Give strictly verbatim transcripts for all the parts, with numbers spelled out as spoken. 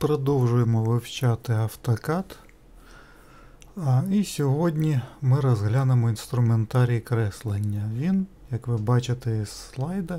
Продовжуємо вивчати автокад. А, і сьогодні ми розглянемо інструментарій креслення. Він, як ви бачите із слайда,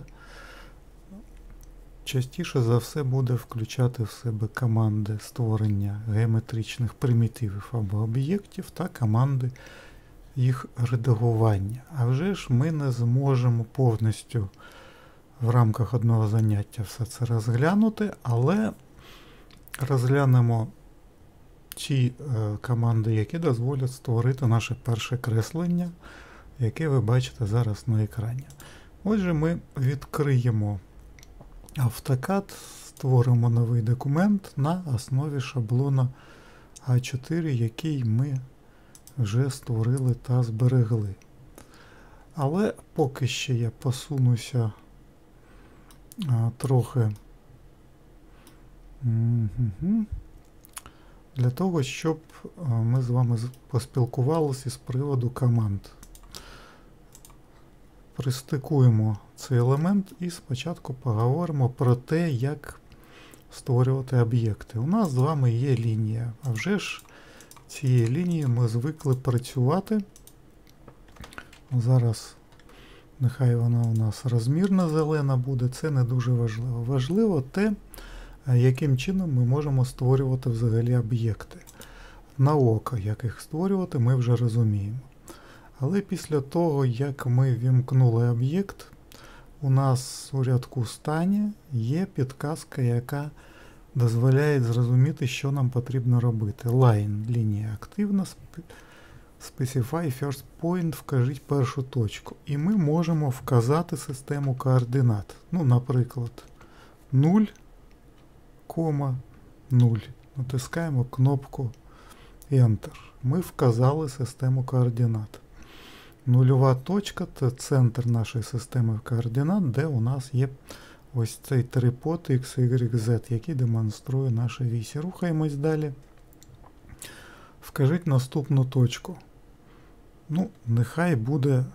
частіше за все буде включати в себе команди створення геометричних примітивів або об'єктів та команди їх редагування. А вже ж ми не зможемо повністю в рамках одного заняття все це розглянути, але розглянемо ті е, команди, які дозволять створити наше перше креслення, яке ви бачите зараз на екрані. Отже, ми відкриємо автокад, створимо новий документ на основі шаблона а чотири, який ми вже створили та зберегли. Але поки ще я посунуся а, трохи Угу. для того, щоб ми з вами поспілкувалися з приводу команд. Пристикуємо цей елемент і спочатку поговоримо про те, як створювати об'єкти. У нас з вами є лінія, а вже ж цією лінією ми звикли працювати. Зараз нехай вона у нас розмірна зелена буде, це не дуже важливо. Важливо те, яким чином ми можемо створювати взагалі об'єкти. На око, як їх створювати, ми вже розуміємо. Але після того, як ми вімкнули об'єкт, у нас у рядку стані є підказка, яка дозволяє зрозуміти, що нам потрібно робити. Line, лінія активна, specify first point, вкажіть першу точку. І ми можемо вказати систему координат. Ну, наприклад, нуль, нуль. Натискаємо кнопку Enter. Ми вказали систему координат. Нульова точка – це центр нашої системи координат, де у нас є ось цей трипод X, Y, Z, який демонструє наші вісі. Рухаємось далі. Вкажіть наступну точку. Ну, нехай буде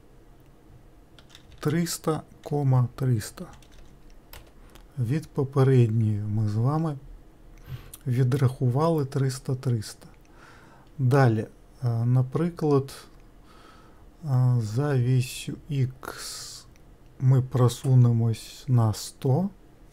триста, триста. Від попередньої ми з вами відрахували триста, триста. Далі, наприклад, за вісю X ми просунемось на сто,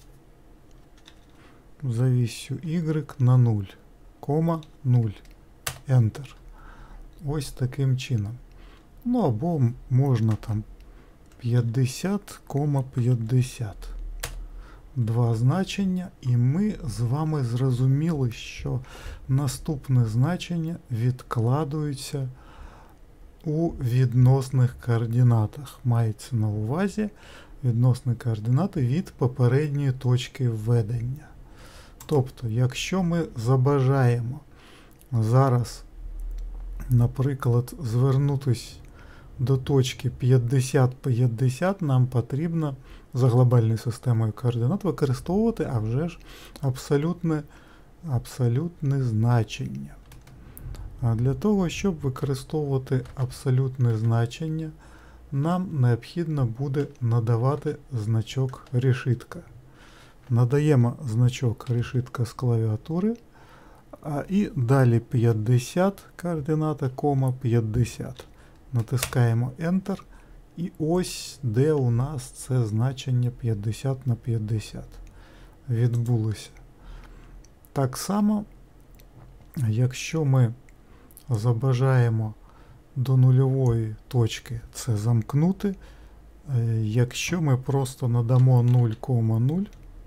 за вісю Y на нуль, нуль. Enter. Ось таким чином. Ну або можна там п'ятдесят, п'ятдесят. Два значення, і ми з вами зрозуміли, що наступне значення відкладується у відносних координатах. Мається на увазі відносні координати від попередньої точки введення. Тобто, якщо ми забажаємо зараз, наприклад, звернутися до точки п'ятдесят, п'ятдесят, нам потрібно за глобальною системою координат використовувати, а вже ж абсолютне, абсолютне значення. А для того, щоб використовувати абсолютне значення, нам необхідно буде надавати значок решітка. Надаємо значок решітка з клавіатури, а і далі п'ятдесят координата, п'ятдесят. Натискаємо Enter. І ось де у нас це значення п'ятдесят на п'ятдесят відбулося. Так само, якщо ми забажаємо до нульової точки це замкнути, якщо ми просто надамо нуль, нуль,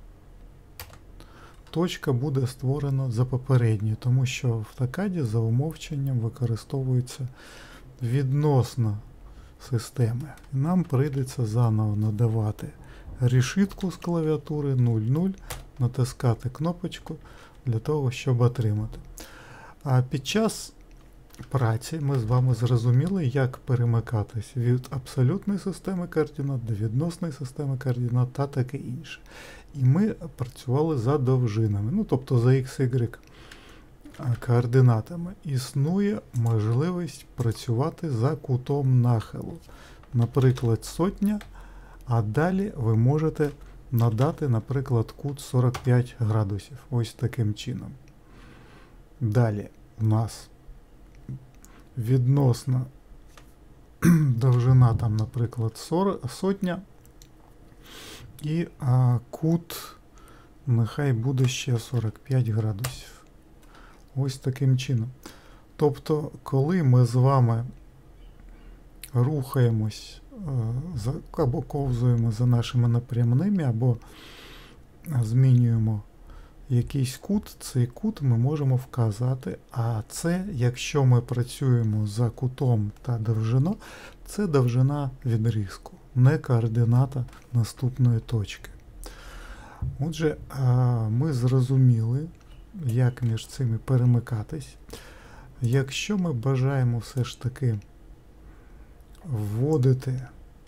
точка буде створена за попередньою, тому що в автокаді за умовченням використовується відносна системи. Нам прийдеться заново надавати решітку з клавіатури нуль нуль, натискати кнопочку для того, щоб отримати. А під час праці ми з вами зрозуміли, як перемикатись від абсолютної системи координат до відносної системи координат та таке інше. І ми працювали за довжинами, ну тобто за X, Y координатами. Існує можливість працювати за кутом нахилу. Наприклад, сотня, а далі ви можете надати, наприклад, кут сорок п'ять градусів. Ось таким чином. Далі у нас відносно довжина, там, наприклад, сотня. І а, кут нехай буде ще сорок п'ять градусів. Ось таким чином. Тобто, коли ми з вами рухаємось за, або ковзуємо за нашими напрямними, або змінюємо якийсь кут, цей кут ми можемо вказати, а це, якщо ми працюємо за кутом та довжиною, це довжина відрізку, не координата наступної точки. Отже, ми зрозуміли, як між цими перемикатись. Якщо ми бажаємо все ж таки вводити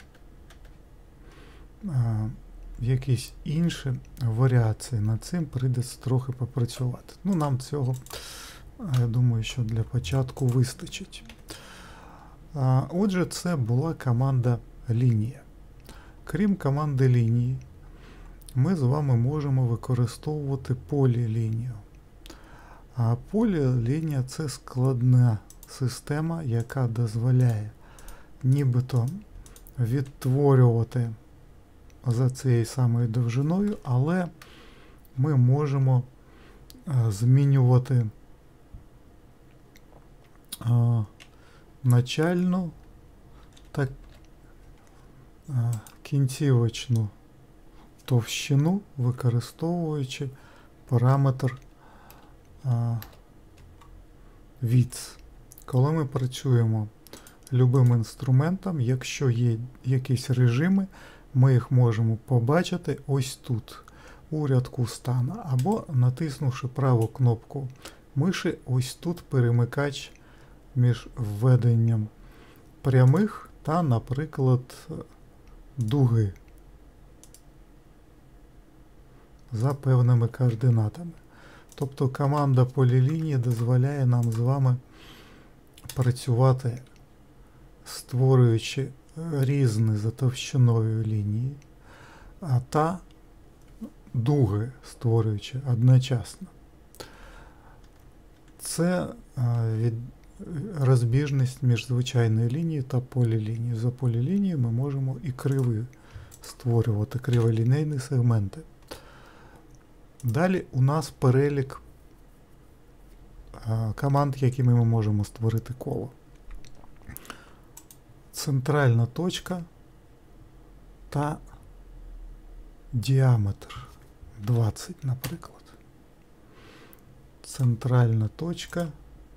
а, якісь інші варіації, над цим прийдеться трохи попрацювати. Ну, нам цього, я думаю, що для початку вистачить. А, отже, це була команда лінія. Крім команди лінії, ми з вами можемо використовувати полілінію. А полілінія – це складна система, яка дозволяє нібито відтворювати за цією самою довжиною, але ми можемо а, змінювати а, начальну та а, кінцівочну товщину, використовуючи параметр а, width. Коли ми працюємо любим інструментом, якщо є якісь режими, ми їх можемо побачити ось тут, у рядку стану, або натиснувши праву кнопку миші, ось тут перемикач між введенням прямих та, наприклад, дуги за певними координатами. Тобто команда полілінії дозволяє нам з вами працювати, створюючи різні за товщиною лінії, а та дуги створюючи одночасно. Це а, від, розбіжність між звичайною лінією та полілінією. За полілінією ми можемо і криви створювати, криволінійні сегменти. Далі у нас перелік а, команд, якими ми можемо створити коло. Центральна точка та діаметр двадцять, наприклад. Центральна точка,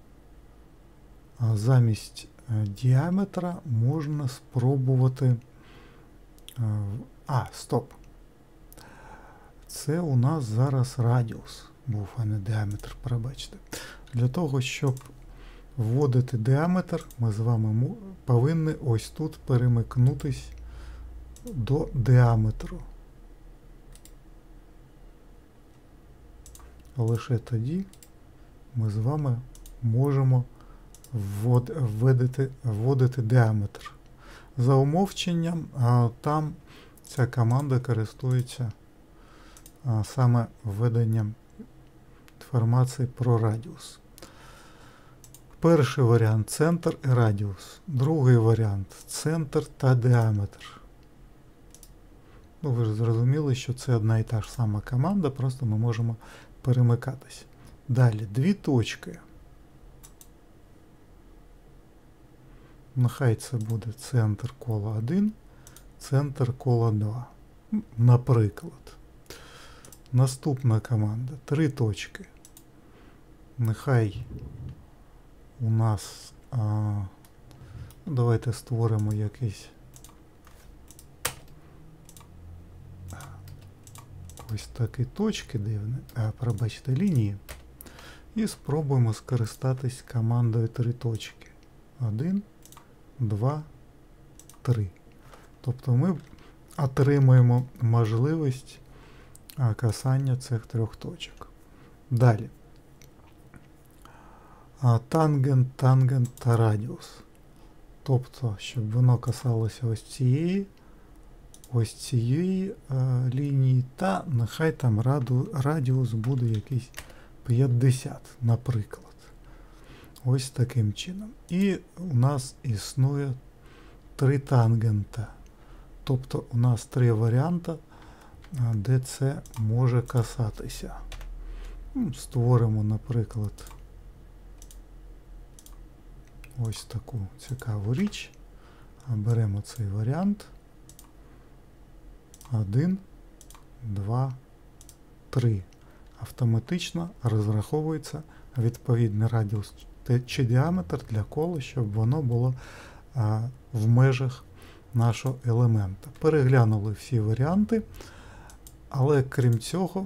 а замість а, діаметра можна спробувати. А, а, стоп. Це у нас зараз радіус був, а не діаметр, пробачте. Для того, щоб вводити діаметр, ми з вами повинні ось тут перемикнутись до діаметру. Лише тоді ми з вами можемо ввод, вводити, вводити діаметр. За умовченням, а, там ця команда користується а, саме введенням інформації про радіус. Перший варіант – центр і радіус. Другий варіант – центр та діаметр. Ну, ви ж зрозуміли, що це одна і та ж сама команда, просто ми можемо перемикатись. Далі, дві точки. Нехай це буде центр кола один, центр кола два. Наприклад. Наступна команда. Три точки. Нехай у нас, а, ну, давайте створимо якийсь ось такі точки дивні, а, пробачте, лінії, і спробуємо скористатись командою три точки. Один, два, три. Тобто ми отримуємо можливість а, касання цих трьох точок. Далі. А, тангент, тангент та радіус. Тобто, щоб воно касалося ось цієї ось цієї а, лінії, та нехай там раду, радіус буде якийсь п'ятдесят, наприклад. Ось таким чином. І у нас існує три тангента. Тобто у нас три варіанти, де це може касатися. Створимо, наприклад, ось таку цікаву річ. Беремо цей варіант. Один, два, три. Автоматично розраховується відповідний радіус чи діаметр для кола, щоб воно було а, в межах нашого елемента. Переглянули всі варіанти, але крім цього,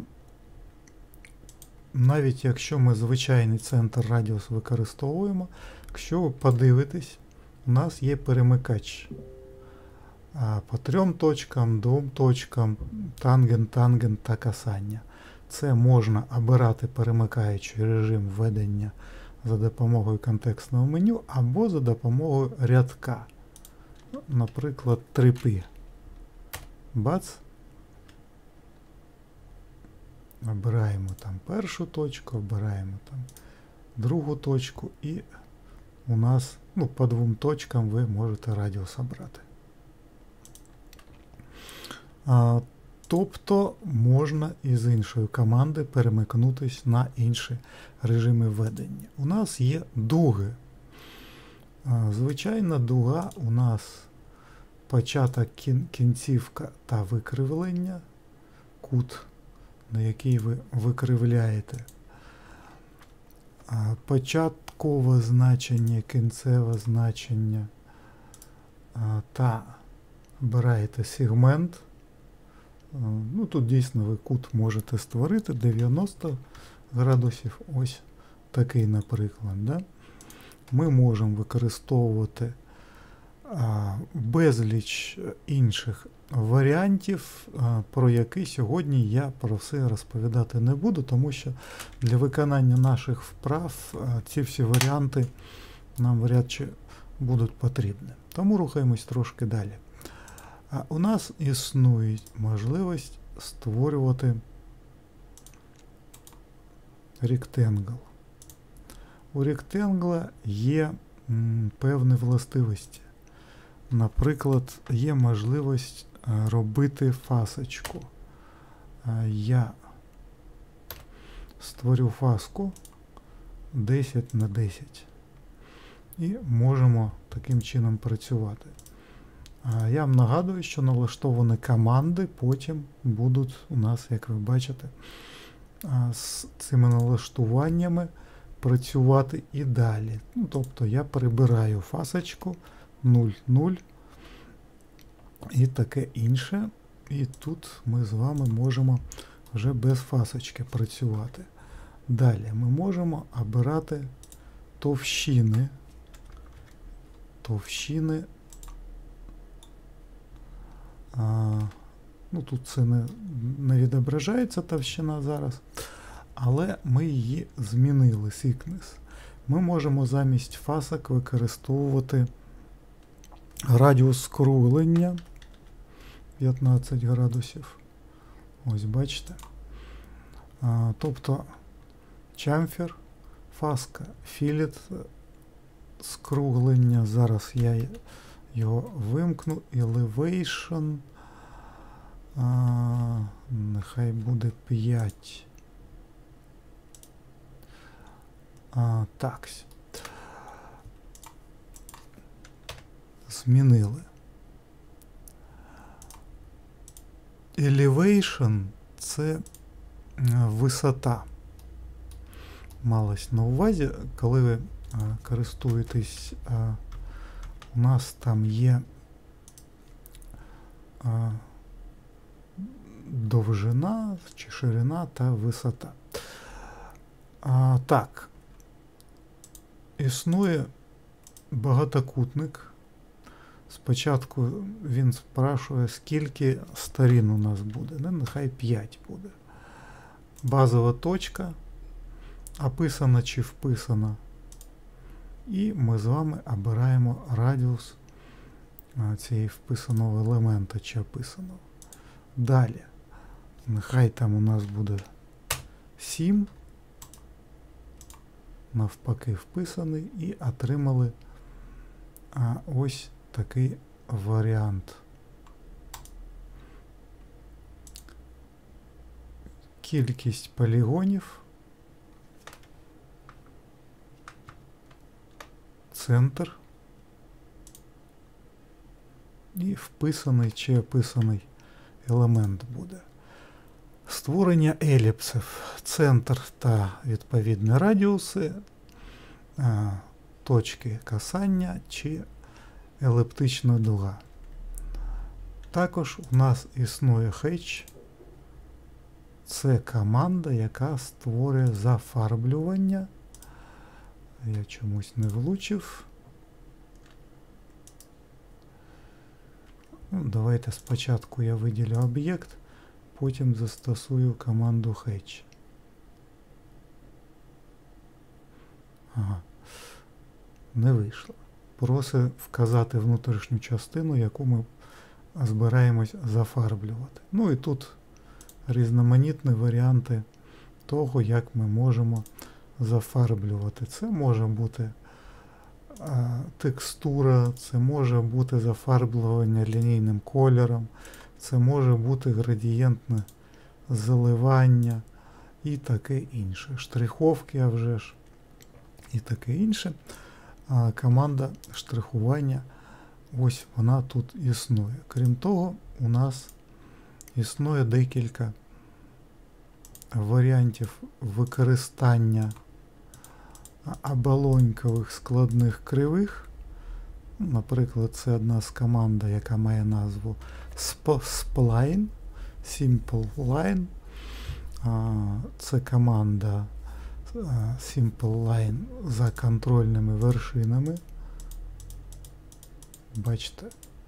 навіть якщо ми звичайний центр радіус використовуємо, якщо ви подивитесь, у нас є перемикач а, по трьом точкам, двом точкам, тангент, тангент та касання. Це можна обирати перемикаючий режим введення за допомогою контекстного меню або за допомогою рядка. Наприклад, три пі. Бац. Обираємо там першу точку, обираємо там другу точку, і у нас, ну, по двом точкам ви можете радіус обрати. А, тобто можна із іншої команди перемикнутися на інші режими ведення. У нас є дуги. А, звичайна дуга у нас початок, кін, кінцівка та викривлення, кут, на який ви викривляєте. А, початкове значення, кінцеве значення а, та обираєте сегмент. Ну, тут дійсно ви кут можете створити дев'яносто градусів, ось такий, наприклад. Да? Ми можемо використовувати а, безліч інших варіантів, а, про які сьогодні я про все розповідати не буду, тому що для виконання наших вправ а, ці всі варіанти нам вряд чи будуть потрібні. Тому рухаємось трошки далі. А у нас існує можливість створювати ректангл. У ректангла є м, певні властивості. Наприклад, є можливість а, робити фасочку. А, я створю фаску десять на десять. І можемо таким чином працювати. Я вам нагадую, що налаштовані команди потім будуть у нас, як ви бачите, з цими налаштуваннями працювати і далі. Ну, тобто я прибираю фасочку нуль нуль і таке інше. І тут ми з вами можемо вже без фасочки працювати. Далі ми можемо обирати товщини. Товщини. А, ну, тут це не, не відображається товщина зараз, але ми її змінили, thickness. Ми можемо замість фасок використовувати радіус скруглення п'ятнадцять градусів. Ось бачите. А, тобто chamfer, фаска, філет, скруглення. Зараз я його вимкну. Elevation. А, нехай буде п'ять. А, так. Змінили. Elevation – це висота. Малось на увазі, коли ви а, користуєтесь, а, у нас там є а, довжина чи ширина та висота. А, так, існує багатокутник. Спочатку він спрашує, скільки сторін у нас буде. Ну, нехай п'ять буде. Базова точка, описана чи вписана. І ми з вами обираємо радіус цієї вписаного елемента чи описаного. Далі, нехай там у нас буде сім, навпаки вписаний, і отримали а, ось такий варіант. Кількість полігонів, центр і вписаний чи описаний елемент буде. Створення еліпсів, центр та відповідні радіуси, точки касання чи еліптична дуга. Також у нас існує Hatch. Це команда, яка створює зафарблювання. Я чомусь не влучив. Ну, давайте спочатку я виділю об'єкт, потім застосую команду Hatch. Ага. Не вийшло. Просить вказати внутрішню частину, яку ми збираємось зафарблювати. Ну і тут різноманітні варіанти того, як ми можемо зафарблювати. Це може бути а, текстура, це може бути зафарблювання лінійним кольором, це може бути градієнтне заливання і таке інше. Штриховки, а вже ж, і таке інше. А команда штрихування, ось вона тут існує. Крім того, у нас існує декілька варіантів використання оболонькових складних кривих. Наприклад, це одна з команд, яка має назву Spline, Simple Line. Це команда Simple Line за контрольними вершинами. Бачите,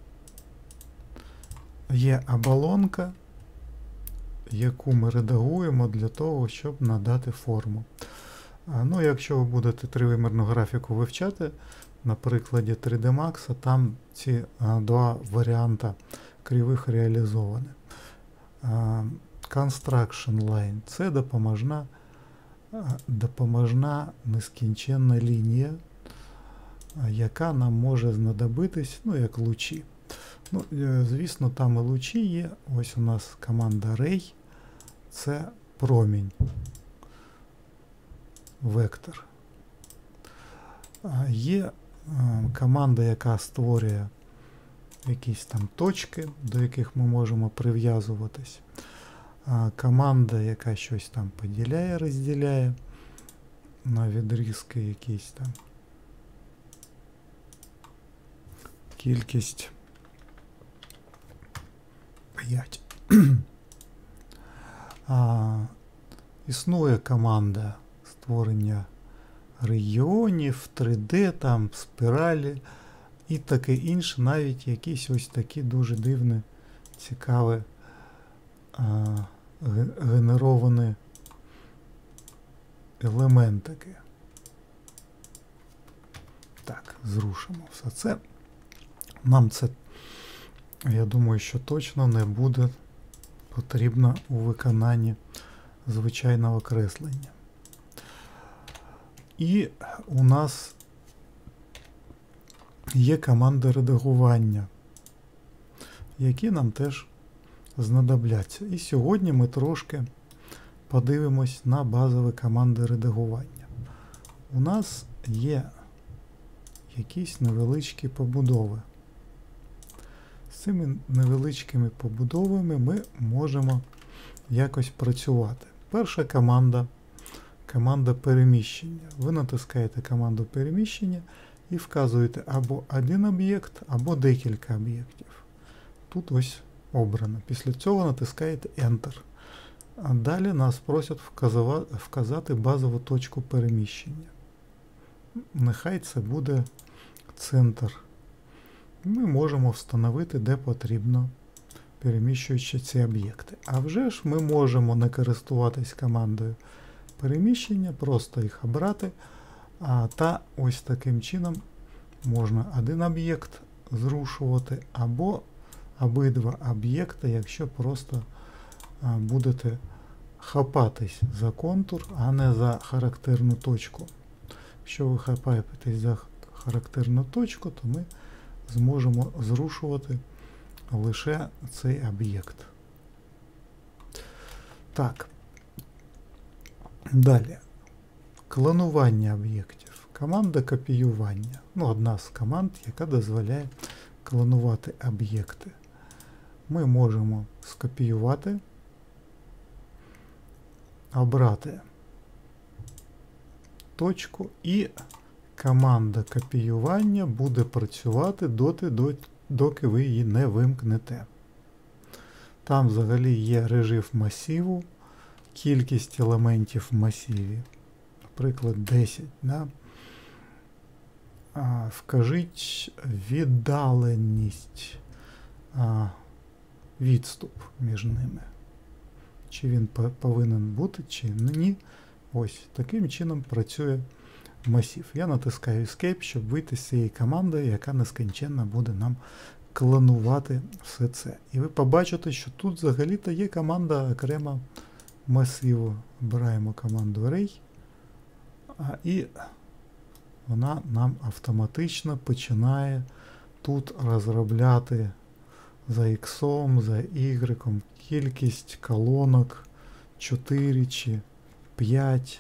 є оболонка, яку ми редагуємо для того, щоб надати форму. Ну, якщо ви будете тривимірну графіку вивчати, на прикладі три ді Max, там ці а, два варіанти кривих реалізовані. А, Construction Line – це допоможна, допоможна нескінченна лінія, яка нам може знадобитись, ну, як лучі. Ну, звісно, там і лучі є. Ось у нас команда Ray. Це промінь. Вектор. Є команда, яка створює якісь там точки, до яких ми можемо прив'язуватись. Команда, яка щось там поділяє, розділяє на відрізки якісь там. Кількість п'ять. а, Існує команда створення регіонів, три Д, там, спіралі і таке інше, навіть якісь ось такі дуже дивні, цікаві а, генеровані елементики. Так, зрушимо все це. Нам це, я думаю, що точно не буде потрібно у виконанні звичайного креслення. І у нас є команди редагування, які нам теж знадобляться. І сьогодні ми трошки подивимось на базові команди редагування. У нас є якісь невеличкі побудови. З цими невеличкими побудовами ми можемо якось працювати. Перша команда – команда переміщення. Ви натискаєте команду переміщення і вказуєте або один об'єкт, або декілька об'єктів. Тут ось обрано. Після цього натискаєте Enter. А далі нас просять вказати базову точку переміщення. Нехай це буде центр. Ми можемо встановити, де потрібно, переміщуючи ці об'єкти. А вже ж ми можемо не користуватись командою переміщення, просто їх обрати. А, та ось таким чином можна один об'єкт зрушувати, або обидва об'єкти, якщо просто а, будете хапатись за контур, а не за характерну точку. Якщо ви хапаєтесь за характерну точку, то ми зможемо зрушувати лише цей об'єкт. Так. Далі. Клонування об'єктів. Команда копіювання. Ну, одна з команд, яка дозволяє клонувати об'єкти. Ми можемо скопіювати, обрати точку, і команда копіювання буде працювати доти, доки ви її не вимкнете. Там взагалі є режим масиву, кількість елементів в масиві, наприклад, десять. Да? А, вкажіть віддаленість, а, відступ між ними. Чи він повинен бути, чи ні. Ось таким чином працює масив. Я натискаю Escape, щоб вийти з цієї команди, яка нескінченно буде нам клонувати все це. І ви побачите, що тут взагалі-то є команда окремо масиву. Обираємо команду Array, а, і вона нам автоматично починає тут розробляти за X, за Y кількість колонок чотири чи п'ять,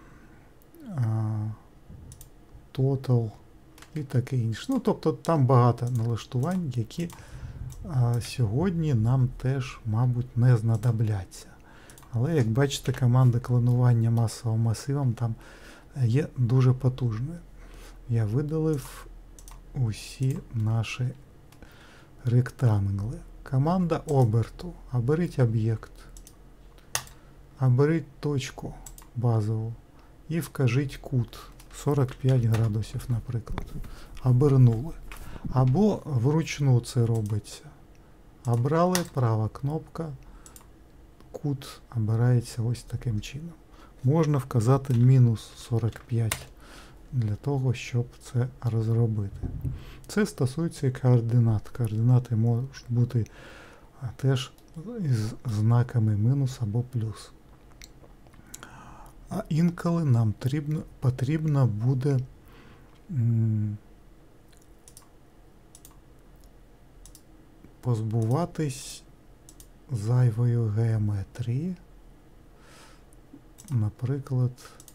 total і таке інше. Ну, тобто там багато налаштувань, які а, сьогодні нам теж, мабуть, не знадобляться. Але, як бачите, команда клонування масовим масивом там є дуже потужною. Я видалив усі наші ректангли. Команда оберту. Оберіть об'єкт. Оберіть точку базову і вкажіть кут сорок п'ять градусів, наприклад. Обернули. Або вручну це робиться. Обрали, права кнопка, кут обирається ось таким чином. Можна вказати мінус сорок п'ять для того, щоб це розробити. Це стосується і координат. Координати можуть бути теж із знаками мінус або плюс. А інколи нам потрібно, потрібно буде м, позбуватись зайвої геометрії. Наприклад,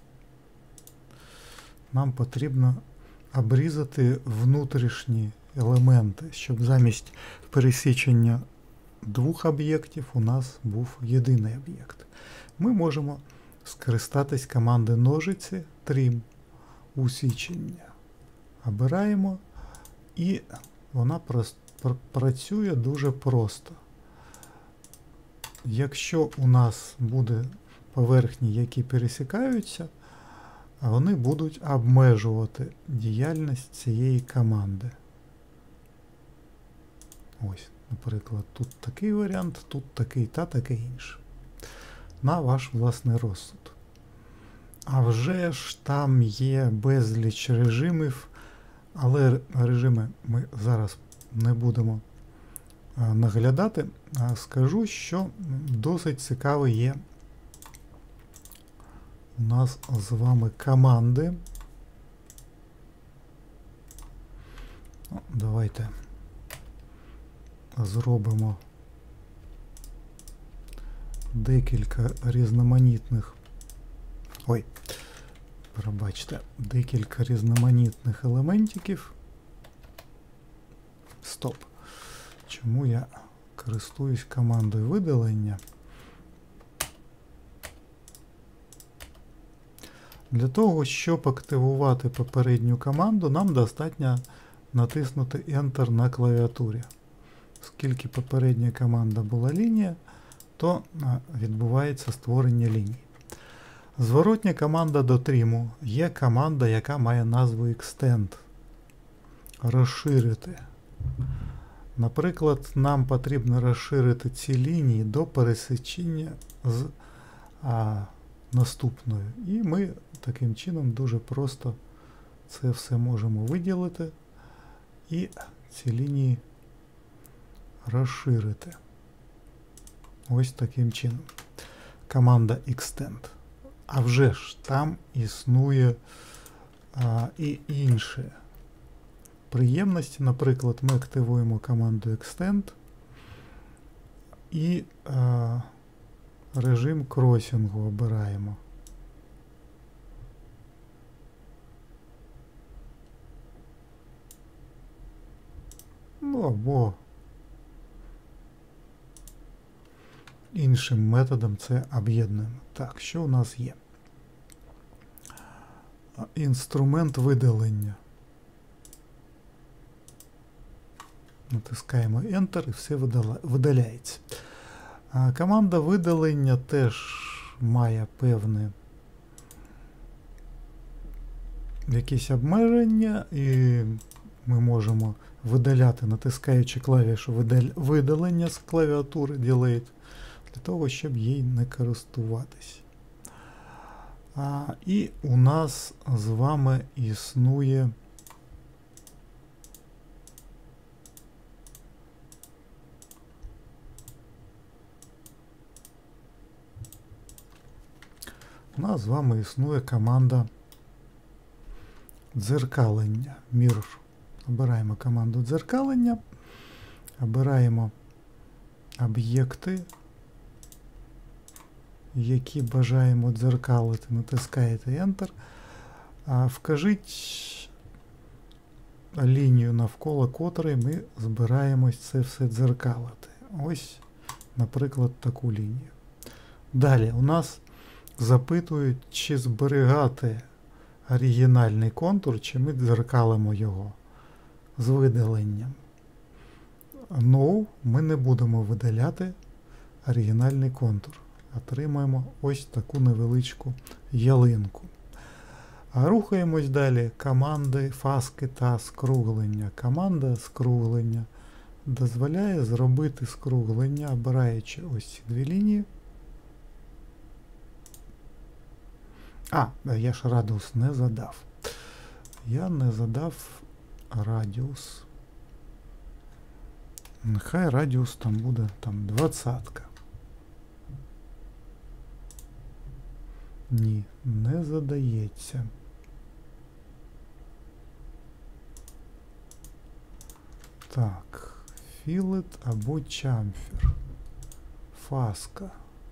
нам потрібно обрізати внутрішні елементи, щоб замість пересічення двох об'єктів у нас був єдиний об'єкт. Ми можемо скористатись команди ножиці Trim, усічення. Обираємо, і вона працює дуже просто. Якщо у нас буде поверхні, які пересікаються, вони будуть обмежувати діяльність цієї команди. Ось, наприклад, тут такий варіант, тут такий та таке інше. На ваш власний розсуд. А вже ж там є безліч режимів, але режими ми зараз не будемо а, наглядати. А скажу, що досить цікаві є у нас з вами команди. Ну, давайте зробимо декілька різноманітних, ой, пробачте, декілька різноманітних елементиків. Стоп. Чому я користуюсь командою видалення? Для того, щоб активувати попередню команду, нам достатньо натиснути Enter на клавіатурі. Оскільки попередня команда була лінія, то відбувається створення ліній. Зворотня команда до триму є команда, яка має назву Extend. Розширити. Наприклад, нам потрібно розширити ці лінії до пересічення з а, наступною. І ми таким чином дуже просто це все можемо виділити. І ці лінії розширити. Ось таким чином. Команда Extend. А вже ж там існує а, і інші приємності. Наприклад, ми активуємо команду Extend і а, режим кросінгу обираємо. Ну або іншим методом це об'єднуємо. Так, що у нас є? Інструмент видалення. Натискаємо Enter і все видаляється. А команда видалення теж має певне якісь обмеження, і ми можемо видаляти, натискаючи клавішу видалення з клавіатури Delete, для того, щоб їй не користуватись. А, і у нас з вами існує у нас з вами існує команда дзеркалення. Mirror. Обираємо команду дзеркалення, обираємо об'єкти, які бажаємо дзеркалити, натискаєте Enter, а вкажіть лінію, навколо котрої ми збираємось це все дзеркалити. Ось, наприклад, таку лінію. Далі у нас запитують, чи зберігати оригінальний контур, чи ми дзеркалимо його з видаленням. No, ми не будемо видаляти оригінальний контур. Отримаємо ось таку невеличку ялинку. А рухаємось далі. Команди фаски та скруглення. Команда скруглення дозволяє зробити скруглення, обираючи ось ці дві лінії. А, я ж радіус не задав. Я не задав радіус. Нехай радіус там буде там двадцятка. Ні, не задається. Так, філет або чамфер. Фаска.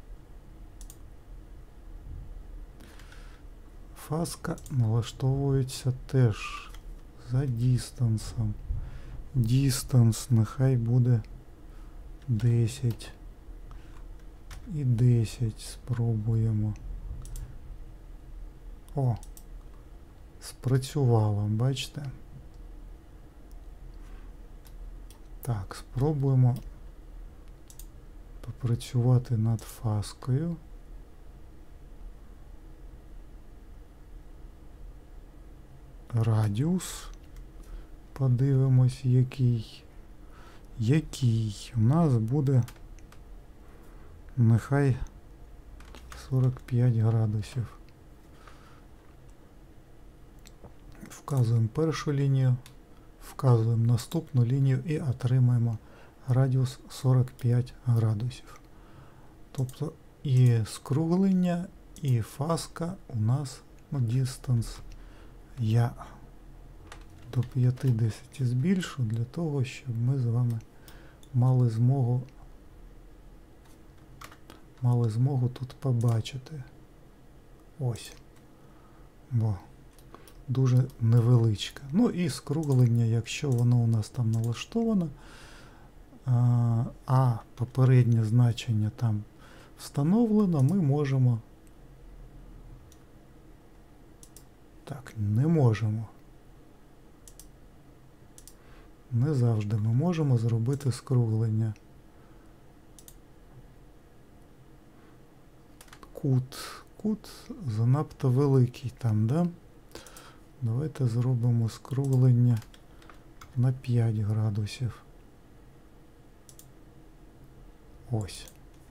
Фаска налаштовується теж за дістансом. Дістанс нехай буде десять. І десять спробуємо. О, спрацювало, бачите? Так, спробуємо попрацювати над фаскою. Радіус. Подивимось, який. Який у нас буде, нехай сорок п'ять градусів. Вказуємо першу лінію, вказуємо наступну лінію і отримаємо радіус сорок п'ять градусів. Тобто і скруглення, і фаска у нас distance я до п'ятдесят збільшу, для того, щоб ми з вами мали змогу мали змогу тут побачити. Ось. Бо дуже невеличке. Ну і скруглення, якщо воно у нас там налаштовано, а, а попереднє значення там встановлено, ми можемо. Так, не можемо. Не завжди ми можемо зробити скруглення. Кут. Кут занадто великий там, да? Давайте зробимо скруглення на п'ять градусів. Ось.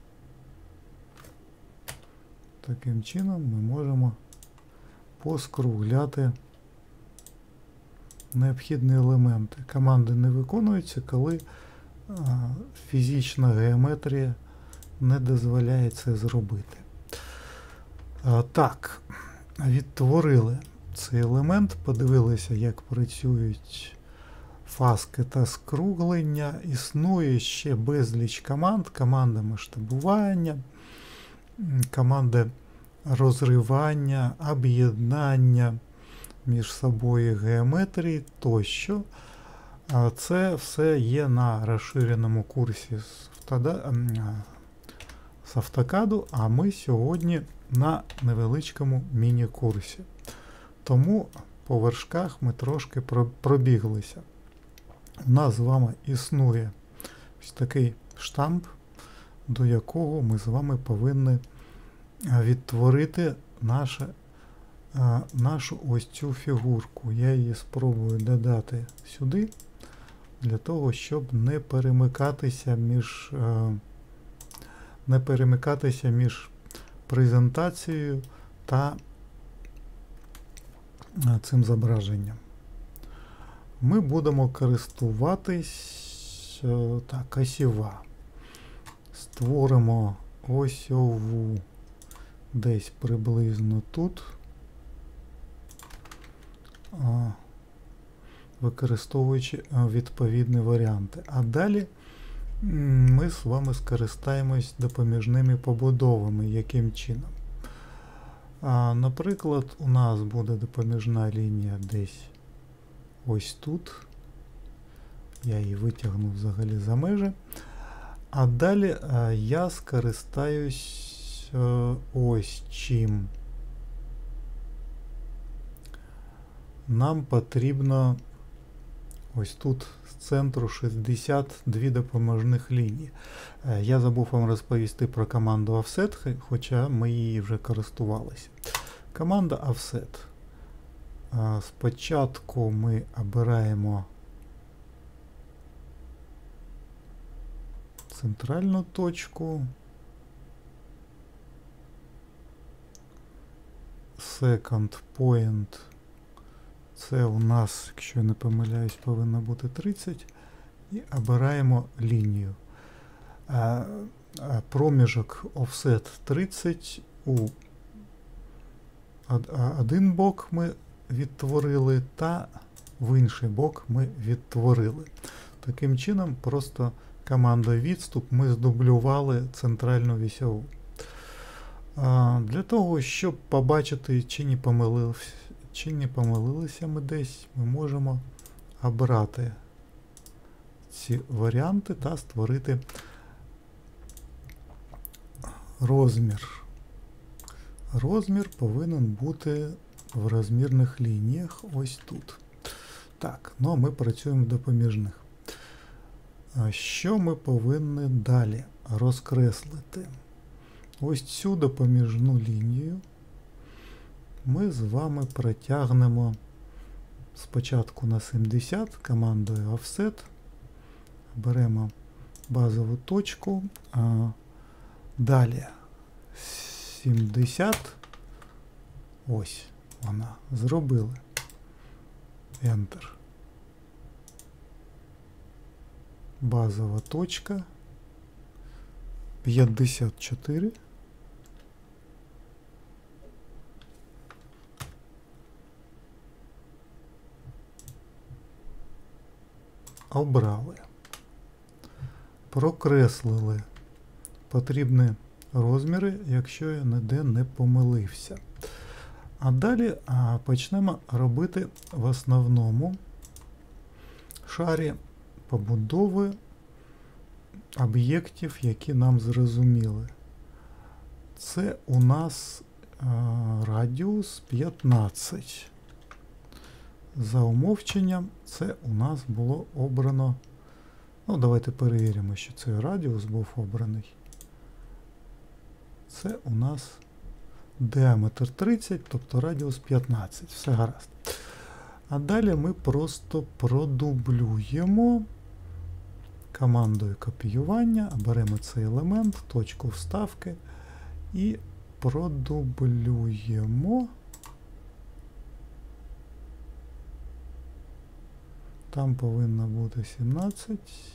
Таким чином ми можемо поскругляти необхідні елементи. Команди не виконуються, коли а, фізична геометрія не дозволяє це зробити. А, так, відтворили цей елемент, подивилися, як працюють фаски та скруглення. Існує ще безліч команд, команда масштабування, команда розривання, об'єднання між собою геометрії тощо. Це все є на розширеному курсі з автокаду, а ми сьогодні на невеличкому міні-курсі. Тому по вершках ми трошки пробіглися. У нас з вами існує ось такий штамп, до якого ми з вами повинні відтворити наше, нашу ось цю фігурку. Я її спробую додати сюди, для того, щоб не перемикатися між, не перемикатися між презентацією та цим зображенням. Ми будемо користуватись так, осьова. Створимо осьову десь приблизно тут, використовуючи відповідні варіанти. А далі ми з вами скористаємось допоміжними побудовами. Яким чином? А, наприклад, у нас буде допоміжна лінія десь ось тут. Я її витягну взагалі за межі. А далі а, я скористаюсь а, ось чим. Нам потрібно ось тут з центру шістдесят дві допоможних лінії. Я забув вам розповісти про команду Offset, хоча ми її вже користувалися. Команда Offset. Спочатку ми обираємо центральну точку. Second point. Це у нас, якщо я не помиляюсь, повинно бути тридцять. І обираємо лінію. А, а, проміжок offset тридцять. У один бок ми відтворили, та в інший бок ми відтворили. Таким чином, просто командою відступ ми здублювали центральну вісьову. А, для того, щоб побачити, чи не помилився, Чи не помилилися ми десь, ми можемо обрати ці варіанти та створити розмір. Розмір повинен бути в розмірних лініях ось тут. Так, ну а ми працюємо в допоміжних. Що ми повинні далі розкреслити? Ось цю допоміжну лінію ми з вами протягнемо спочатку на сімдесят командою Offset. Беремо базову точку. А далі сімдесят. Ось вона. Зробили. Enter. Базова точка. п'ятдесят чотири. Обрали. Прокреслили потрібні розміри, якщо я ніде не помилився. А далі а, почнемо робити в основному шарі побудови об'єктів, які нам зрозуміли. Це у нас а, радіус п'ятнадцять. За умовченням це у нас було обрано. Ну, давайте перевіримо, що цей радіус був обраний. Це у нас діаметр тридцять, тобто радіус п'ятнадцять. Все гаразд. А далі ми просто продублюємо командою копіювання, беремо цей елемент, точку вставки і продублюємо там повинно бути сімнадцять.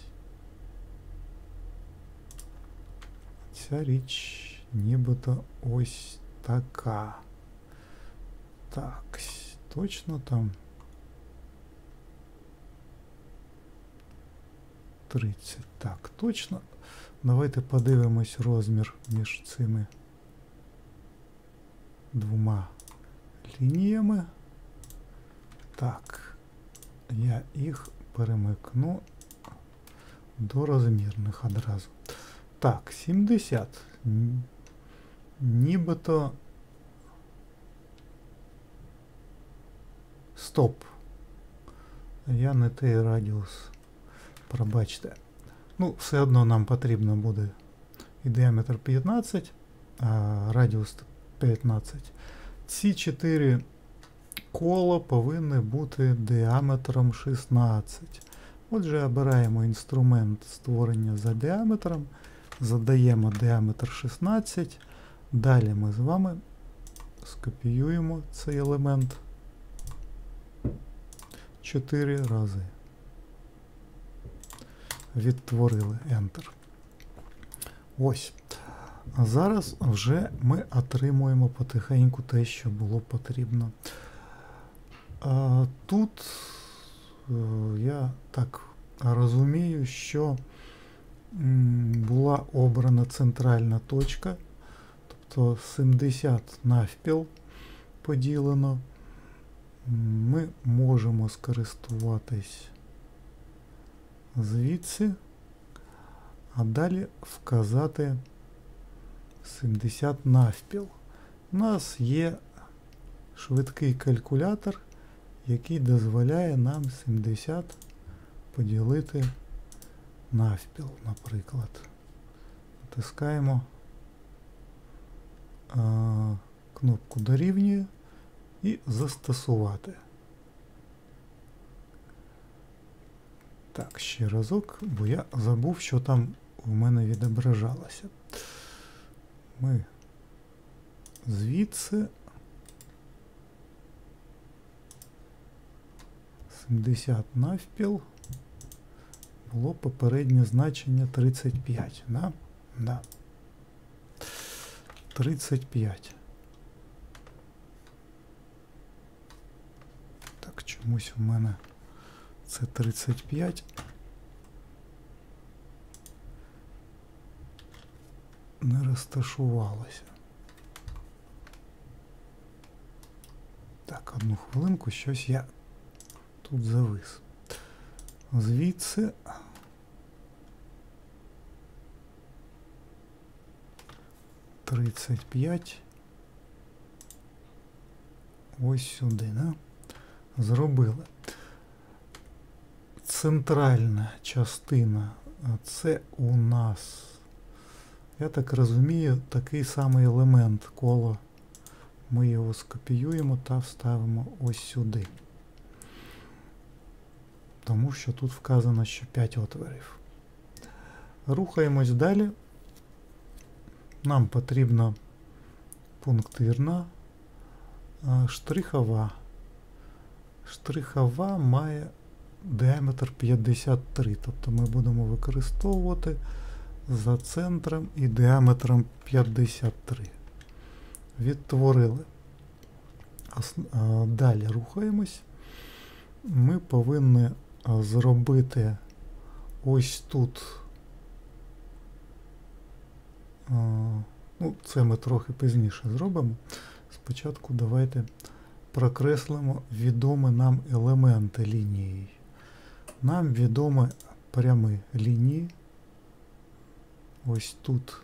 Ця річ нібито ось така. Так, точно там тридцять. Так, точно. Давайте подивимось розмір між цими двома лініями. Так, я їх перемикну до розмірних одразу. Так, сімдесят. Нібито... Стоп. Я не той радіус. Пробачте. Ну, все одно нам потрібно буде і діаметр п'ятнадцять, а радіус п'ятнадцять. Ці чотири кола повинні бути діаметром шістнадцять. Отже, обираємо інструмент створення за діаметром, задаємо діаметр шістнадцять. Далі ми з вами скопіюємо цей елемент чотири рази. Відтворили Enter. Ось. А зараз вже ми отримуємо потихеньку те, що було потрібно. А, тут е, я так розумію, що м, була обрана центральна точка, тобто сімдесят навпіл поділено. Ми можемо скористуватись звідси, а далі вказати сімдесят навпіл. У нас є швидкий калькулятор, який дозволяє нам сімдесят поділити навпіл, наприклад. Натискаємо а, кнопку дорівнює і застосувати. Так, ще разок, бо я забув, що там у мене відображалося. Ми звідси сімдесят навпіл було попереднє значення тридцять п'ять. Да? Да. тридцять п'ять. Так, чомусь у мене це тридцять п'ять. Не розташувалося. Так, одну хвилинку, щось я тут завис. Звідси тридцять п'ять ось сюди, да? Зробили. Центральна частина, це у нас, я так розумію, такий самий елемент кола. Ми його скопіюємо та вставимо ось сюди. Тому що тут вказано, що п'ять отворів. Рухаємось далі. Нам потрібна пунктирна, штрихова. Штрихова має діаметр п'ятдесят три, тобто ми будемо використовувати за центром і діаметром п'ятдесят три. Відтворили. Далі рухаємось. Ми повинні зробити ось тут, ну, це ми трохи пізніше зробимо. Спочатку давайте прокреслимо відомі нам елементи лінії. Нам відомі прямі лінії. Ось тут.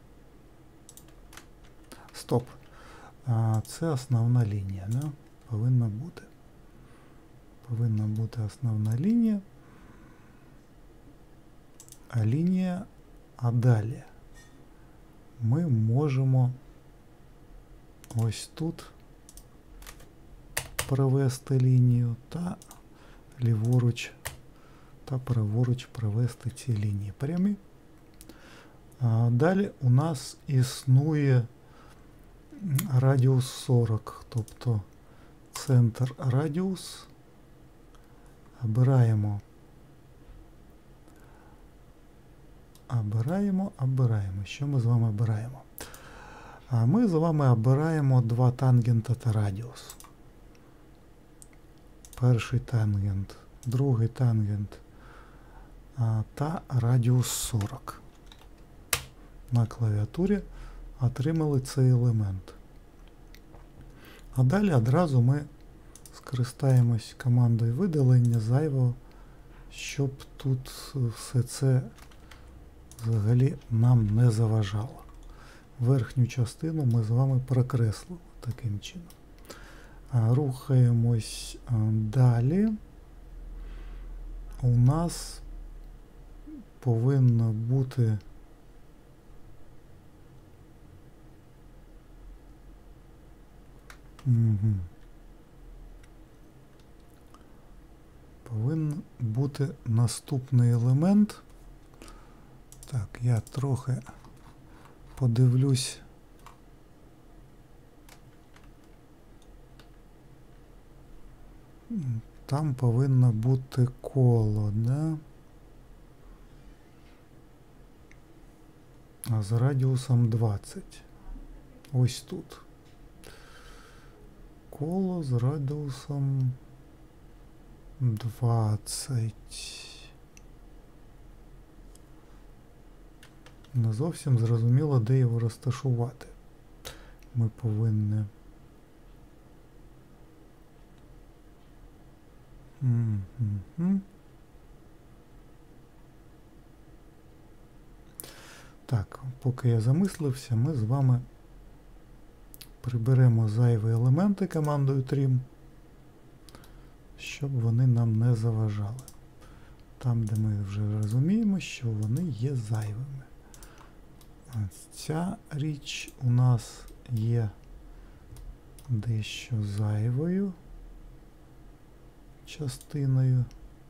Стоп. А, це основна лінія, да? Повинна бути. Повинна бути основна лінія. А лінія, а далі ми можемо ось тут провести лінію та ліворуч та праворуч провести ці лінії прямі. А далі у нас існує радіус сорок, тобто центр радіус, Обираємо. Обираємо, обираємо. Що ми з вами обираємо? А ми з вами обираємо два тангента та радіус. Перший тангент, другий тангент а, та радіус сорок. На клавіатурі отримали цей елемент. А далі одразу ми скористаємось командою видалення зайвого, щоб тут все це взагалі нам не заважало. Верхню частину ми з вами прокреслили таким чином. Рухаємось далі. У нас повинно бути угу. Повинен бути наступний елемент. Так, я трохи подивлюсь. Там повинно бути коло, да? А з радіусом двадцять. Ось тут. Коло з радіусом двадцять. Не зовсім зрозуміло, де його розташувати. Ми повинні. Mm-hmm. Так, поки я замислився, ми з вами приберемо зайві елементи командою Trim, щоб вони нам не заважали. Там, де ми вже розуміємо, що вони є зайвими. Ця річ у нас є дещо зайвою частиною.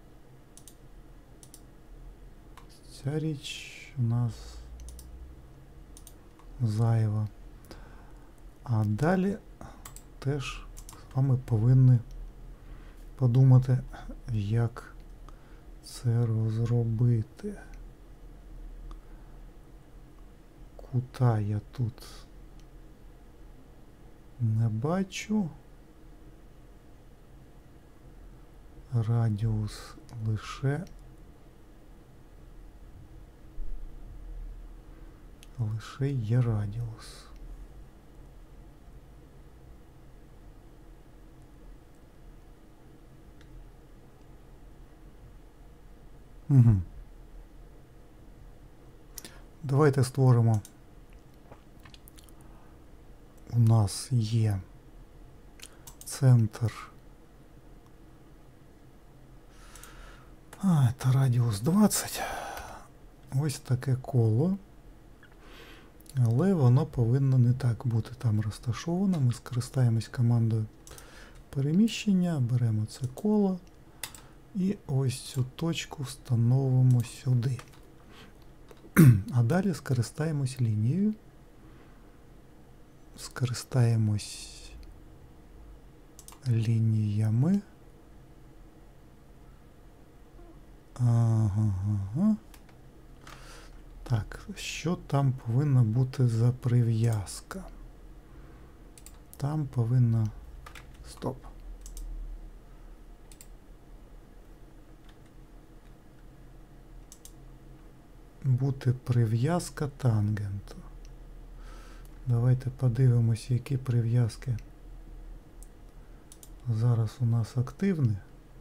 Ця річ у нас зайва. А далі теж з вами повинні подумати, як це розробити. Кута я тут не бачу. Радіус лише лише є радіус. Угу. Давайте створимо. У нас є центр. А, це радіус двадцять. Ось таке коло. Але воно повинно не так бути там розташовано. Ми скористаємось командою переміщення, беремо це коло і ось цю точку встановимо сюди. А далі скористаємось лінією. Скористаємось лініями. Ага, ага. Так, що там повинна бути за прив'язка? Там повинна... Стоп. Бути прив'язка тангенту. Давайте подивимось, які прив'язки зараз у нас активні.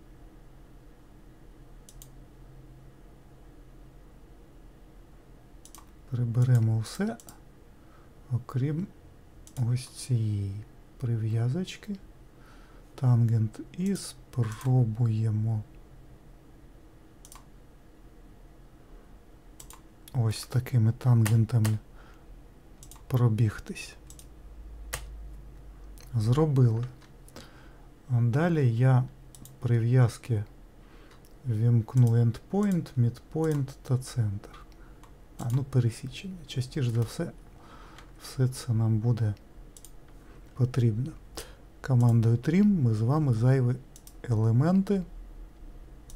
Приберемо все, окрім ось цієї прив'язочки, тангент, і спробуємо ось такими тангентами пробігтись. Зробили. А далі я прив'язки вімкну endpoint, midpoint та центр. А, ну, пересічення. Частіше за все, все це нам буде потрібно. Командою Trim ми з вами зайві елементи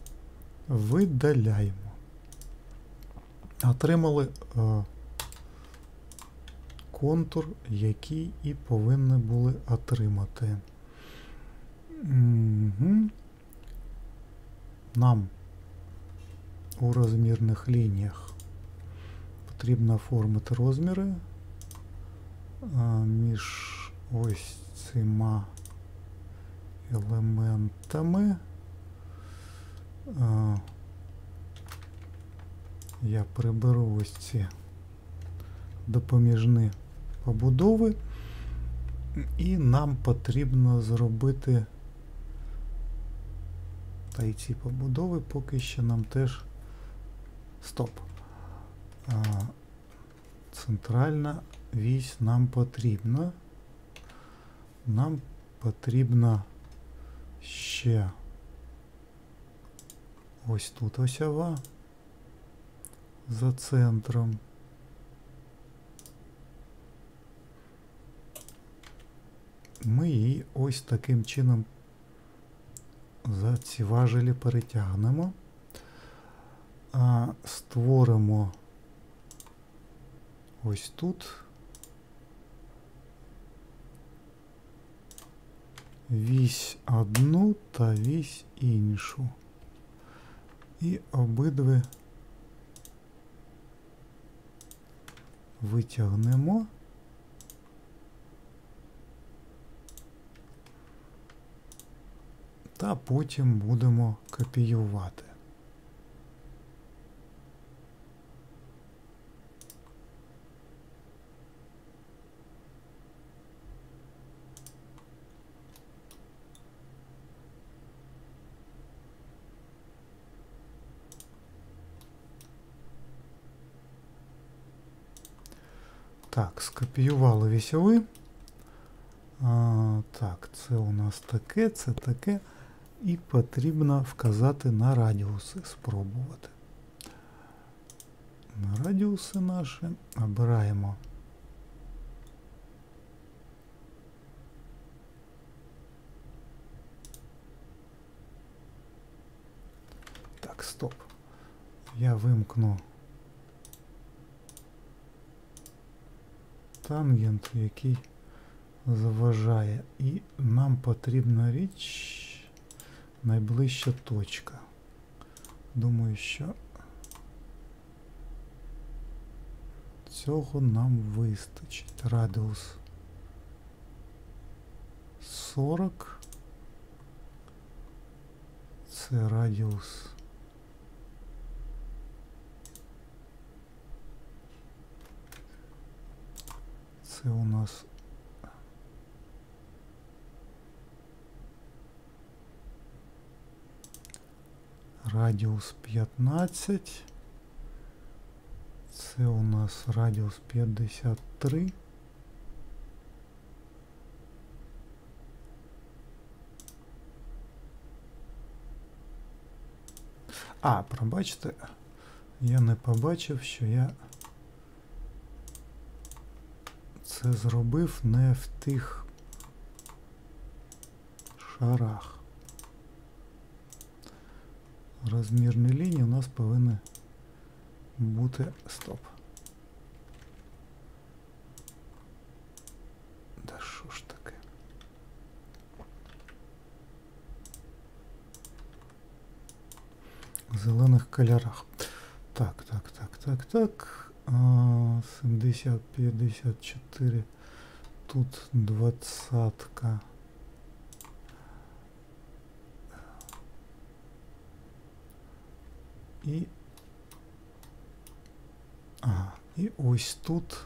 Видаляємо. Отримали е, контур, який і повинні були отримати. Угу. Нам у розмірних лініях потрібно оформити розміри а, між ось цими елементами. А, я приберу ось ці допоміжні побудови, і нам потрібно зробити, та й ці побудови поки що нам теж стоп. А, центральна вісь нам потрібна. Нам потрібна ще ось тут осьова за центром. Ми її ось таким чином за ці важелі перетягнемо, а, створимо ось тут вісь одну та вісь іншу. І обидві витягнемо. Та потім будемо копіювати. Так, скопіювали вісьові. А, так, це у нас таке, це таке. І потрібно вказати на радіуси, спробувати. На радіуси наші обираємо так, стоп. Я вимкну тангент, який заважає, і нам потрібна річ найближча точка. Думаю, що цього нам вистачить. Радіус сорок. Це радіус це у нас радіус п'ятнадцять. Це у нас радіус п'ятдесят три. А, пробачте, я не побачив, що я це зробив не в тих шарах. Розмірні лінії у нас повинні бути... Стоп. Да що ж таке? В зелених кольорах. Так, так, так, так, так. сімдесят п'ятдесят чотири. Тут двадцятка. І, ага, і ось тут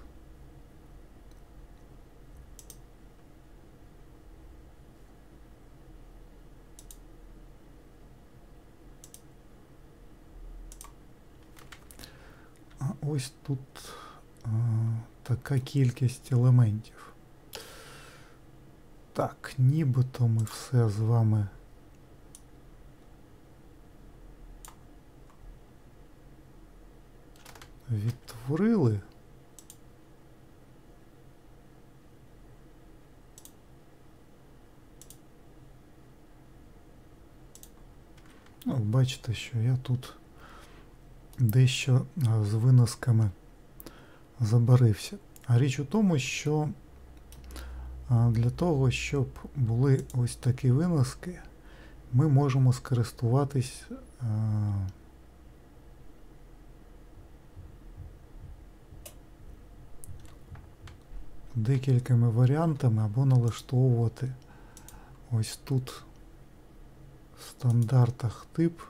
а ось тут а, така кількість елементів. Так, нібито ми все з вами відтворили. Ну, бачите, що я тут дещо з виносками забарився. А річ у тому, що для того, щоб були ось такі виноски, ми можемо скористуватись декількома варіантами або налаштовувати ось тут в стандартах тип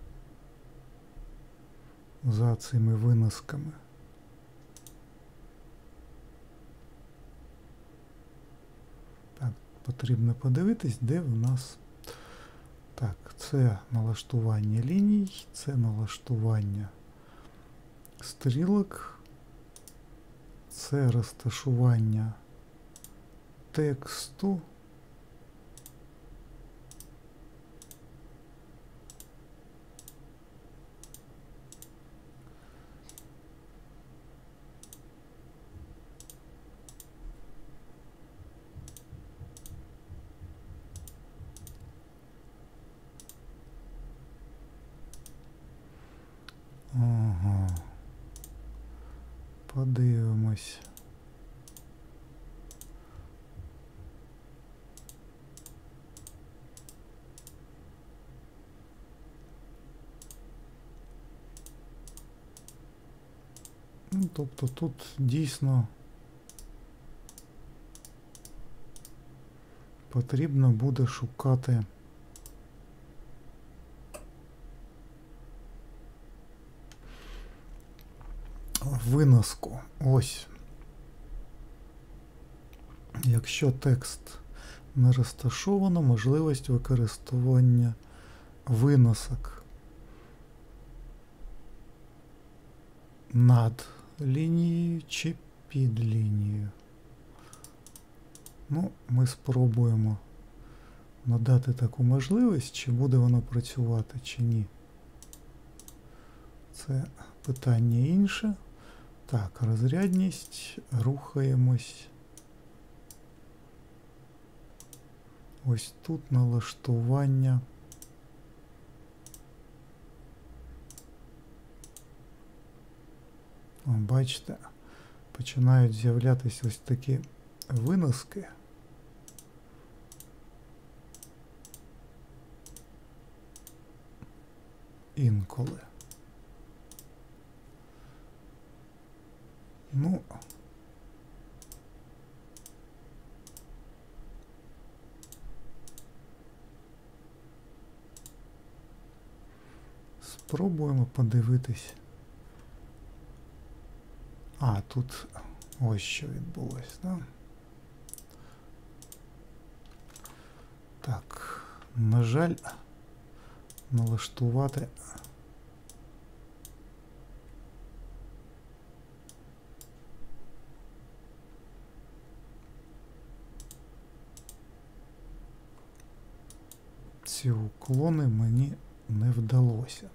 за цими виносками. Так, потрібно подивитись, де в нас. Так, це налаштування ліній, це налаштування стрілок, це розташування тексту. Ага. Подивимось. Ну, тобто тут дійсно потрібно буде шукати виноску. Ось. Якщо текст не розташовано, можливість використання виносок над лінією чи під лінією. Ну, ми спробуємо надати таку можливість, чи буде воно працювати, чи ні. Це питання інше. Так, розрядність, рухаємось. Ось тут налаштування. О, бачите, починають з'являтися ось такі виноски. Інколи. Ну, спробуємо подивитись. А, тут ось що відбулось, да? Так, на жаль, налаштувати ці уклони мені не вдалося.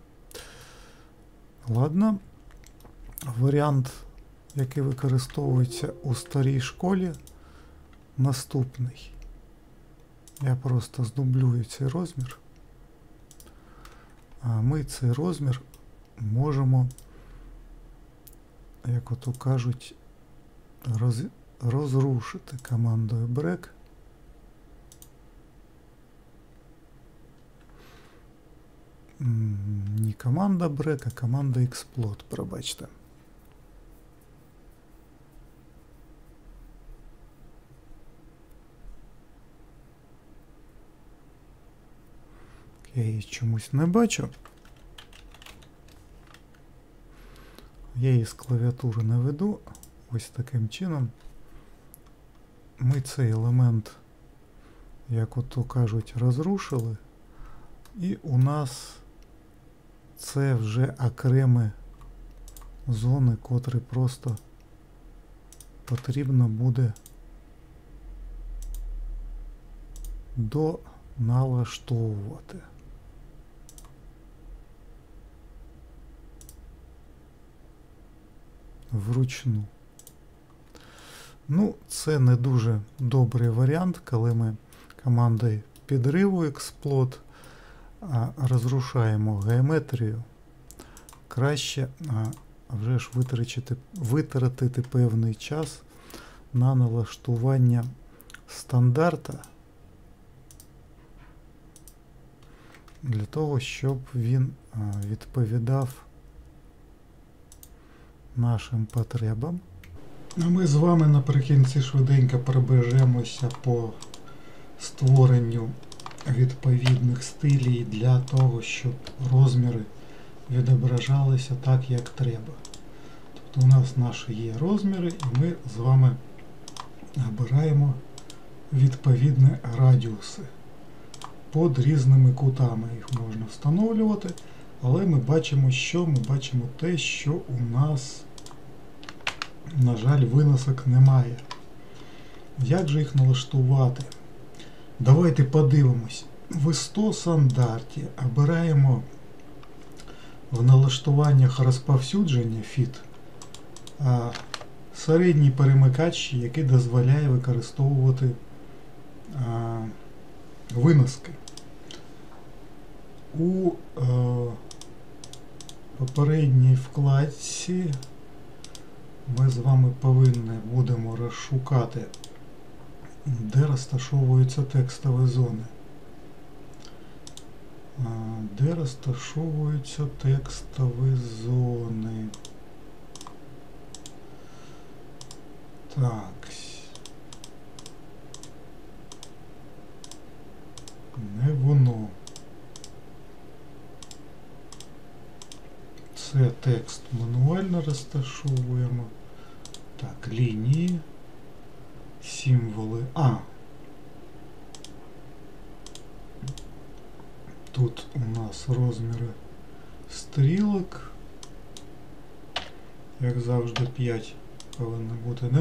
Ладно, варіант, який використовується у старій школі, наступний. Я просто здублюю цей розмір. А ми цей розмір можемо, як ото кажуть, роз, розрушити командою break. Не команда break, а команда explode, пробачте. Я її чомусь не бачу. Я її з клавіатури не веду. Ось таким чином. Ми цей елемент, як ото кажуть, розрушили. І у нас це вже окремі зони, котрі просто потрібно буде доналаштовувати. Вручну. Ну, це не дуже добрий варіант, коли ми командою підриву explode а, розрушаємо геометрію, краще а, вже ж витратити, витратити певний час на налаштування стандарта, для того, щоб він а, відповідав нашим потребам. А ми з вами наприкінці швиденько пробежемося по створенню відповідних стилів для того, щоб розміри відображалися так, як треба. Тобто у нас наші є розміри, і ми з вами обираємо відповідні радіуси. Під різними кутами їх можна встановлювати, але ми бачимо, що ми бачимо те, що у нас, на жаль, виносок немає. Як же їх налаштувати? Давайте подивимось. В сто стандарті обираємо в налаштуваннях розповсюдження фіт а, середній перемикач, який дозволяє використовувати а, виноски. У а, попередній вкладці ми з вами повинні будемо розшукати, де розташовуються текстові зони. Де розташовуються текстові зони? Так. Не воно. Це текст мануально розташовуємо. Так, лінії, символи. А. Тут у нас розміри стрілок. Як завжди, п'ять повинно бути, да?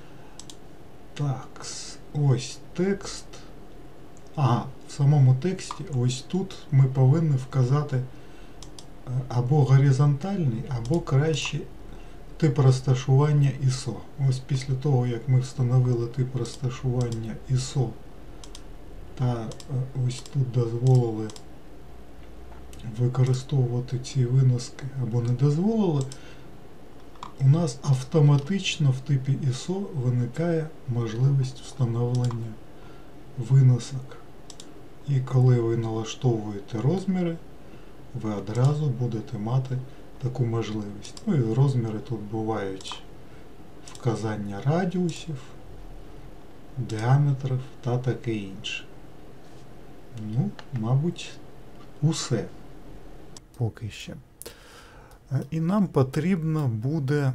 Так, ось текст. Ага, в самому тексті, ось тут ми повинні вказати або горизонтальний, або краще тип розташування ай ес о. Ось після того, як ми встановили тип розташування ай ес о, та ось тут дозволили використовувати ці виноски або не дозволили, у нас автоматично в типі ай ес о виникає можливість встановлення виносок. І коли ви налаштовуєте розміри, ви одразу будете мати таку можливість. Ну і розміри тут бувають вказання радіусів, діаметрів та таке інше. Ну, мабуть, усе. Поки ще. І нам потрібно буде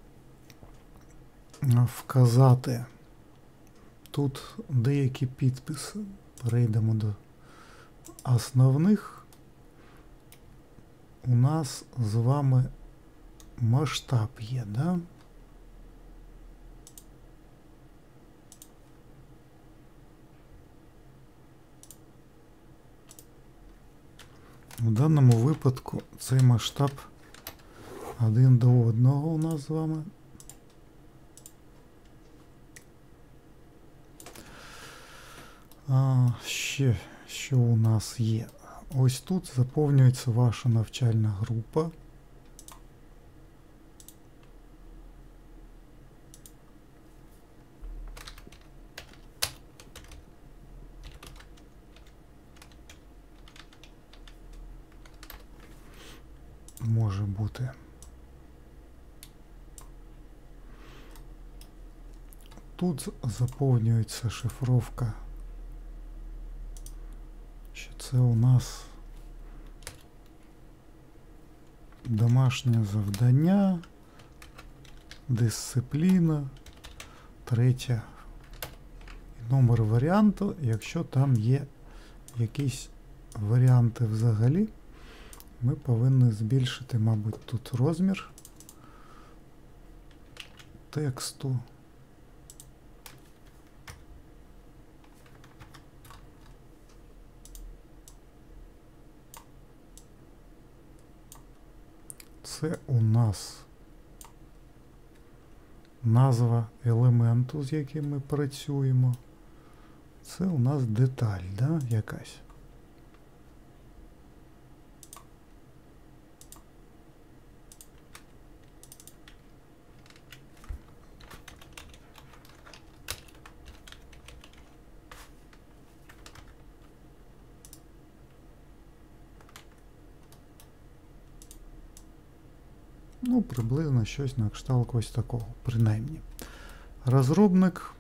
вказати тут деякі підписи. Перейдемо до основних. У нас з вами масштаб є, да? В даному випадку цей масштаб один до одного у нас з вами. А, ще, що у нас є? Ось тут заповнюється ваша навчальна група. Може бути. Тут заповнюється шифровка, що це у нас домашнє завдання, дисципліна, третя, номер варіанту, якщо там є якісь варіанти взагалі. Ми повинні збільшити, мабуть, тут розмір тексту. Це у нас назва елементу, з яким ми працюємо. Це у нас деталь, да, якась. Ну, приблизно щось на кшталт ось такого, принаймні. Розробник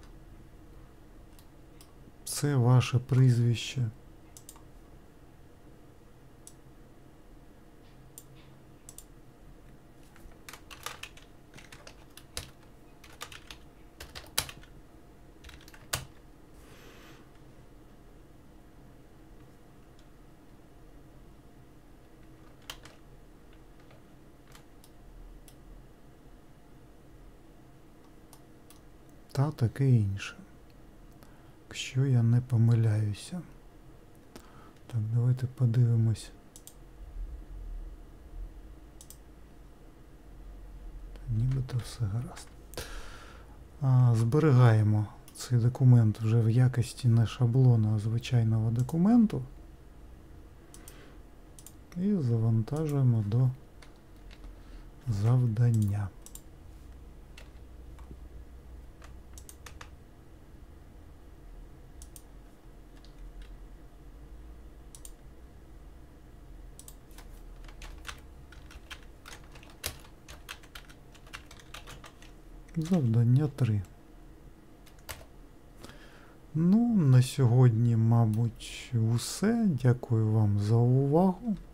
– це ваше прізвище. Та таке інше. Якщо я не помиляюся. Так, давайте подивимось. Та нібито все гаразд. А, зберігаємо цей документ вже в якості не шаблону, а звичайного документу. І завантажуємо до завдання. Завдання три. Ну, на сьогодні, мабуть, усе. Дякую вам за увагу.